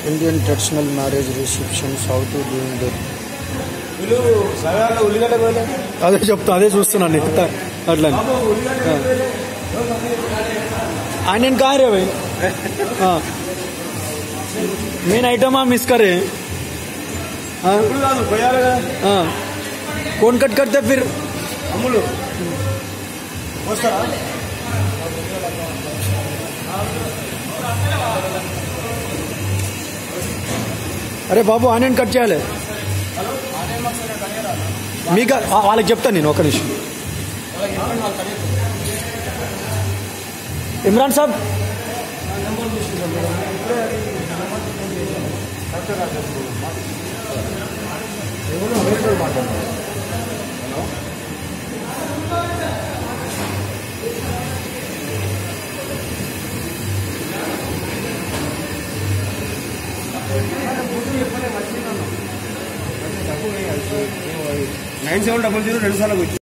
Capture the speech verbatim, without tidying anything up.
Indian traditional marriage receptions how to doing that. అదే చెప్తా, అదే చూస్తున్నాను అట్లా. ఆయన कहाँ रहे भाई? हाँ मेन आइटम आप मिस करे. हाँ हाँ कौन कट करते फिर? అరే బాబు ఆనియన్ కట్ చేయాలి. మీకు వాళ్ళకి చెప్తాను నేను ఒక నిమిషం. Imran saab nine seven double zero రెండు సార్లు వచ్చి